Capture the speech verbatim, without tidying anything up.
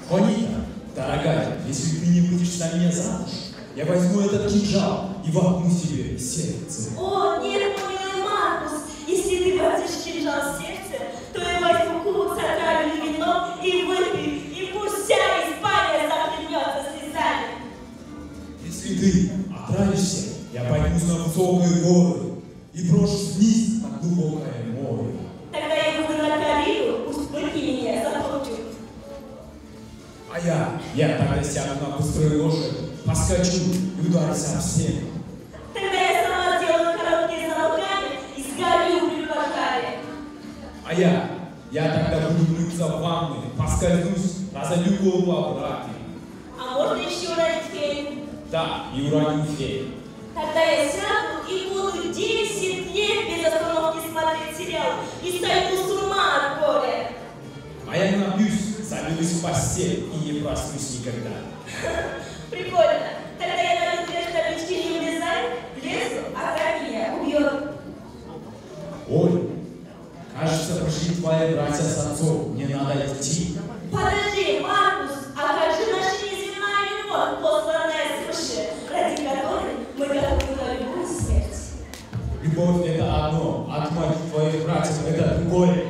Хуанита, дорогая, если ты не выйдешь за меня замуж, я возьму этот кинжал и воткну себе в сердце. О, нет, мой милый Маркус, если ты возьмешь кинжал в сердце, то я возьму кубок с отравленным вином и выпью, и пусть вся Испания захлебнется слезами. Если ты отравишься, я поднимусь на высокие горы и брошусь вниз на глубокое море. Тогда я буду на Карибу, пусть быки меня затопчут. А я, я тогда сяду на быструю лошадь, поскочу и ударюсь об стену. Тогда я сама сделаю короткие замыкания и сгорю при пожаре. А я, я тогда буду мыться в ванной, поскользнусь, разолью голову об раке. А можно еще уронить фею? Да, и уроню фею. Тогда я сяду и буду десять лет без остановки смотреть сериал и сойду с ума от горя. А я напьюсь, забилась в постель и не проснусь никогда. Прикольно. Тогда я на две таблички не влезаю, влезу, а как меня убьет. Ой, кажется, пришли твои братья с отцом, мне надо идти. Подожди, Маркус, а как же наша неизвестная любовь, посланная свыше, ради которой мы готовы на любую смерть? Любовь — это одно, а отмать твоих братьев — это другое.